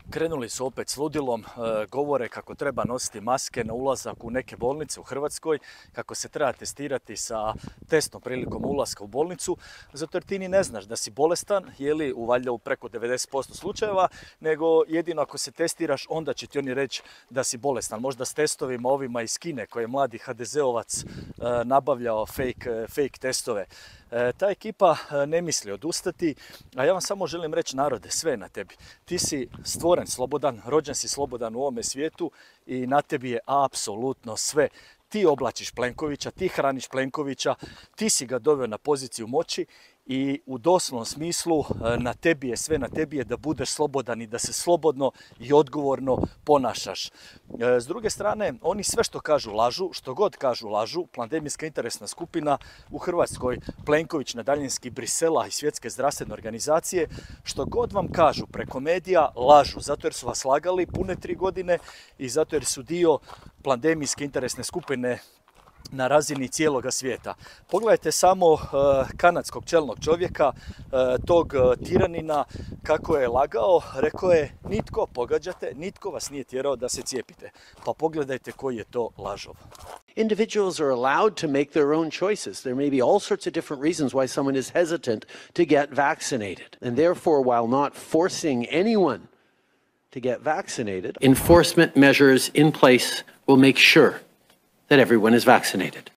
Krenuli su opet s ludilom, govore kako treba nositi maske na ulazak u neke bolnice u Hrvatskoj, kako se treba testirati sa testom prilikom ulaska u bolnicu, zato jer ti ni ne znaš da si bolestan, valjda u preko 90% slučajeva, nego jedino ako se testiraš, onda će ti oni reći da si bolestan. Možda s testovima ovima iz Kine koje je mladi HDZ-ovac nabavljao fake testove. Ta ekipa ne misli odustati, a ja vam samo želim reći, narode, sve je na tebi. Ti si stvoren slobodan, rođen si slobodan u ovome svijetu i na tebi je apsolutno sve. Ti oblačiš Plenkovića, ti hraniš Plenkovića, ti si ga doveo na poziciju moći i u doslovnom smislu na tebi je, sve na tebi je da budeš slobodan i da se slobodno i odgovorno ponašaš. S druge strane, oni sve što kažu lažu, što god kažu lažu, pandemijska interesna skupina u Hrvatskoj, Plenković na daljinski Brisela i Svjetske zdravstvene organizacije, što god vam kažu preko medija lažu, zato jer su vas lagali pune 3 godine i zato jer su dio pandemijske interesne skupine na razini cijeloga svijeta. Pogledajte samo kanadskog čelnog čovjeka, tog tiranina, kako je lagao, rekao je nitko, pogađate, nitko vas nije tjerao da se cijepite. Pa pogledajte koji je to lažov. Individuals are allowed to make their own choices. There may be all sorts of different reasons why someone is hesitant to get vaccinated. And therefore, while not forcing anyone to get vaccinated, enforcement measures in place will make sure that everyone is vaccinated.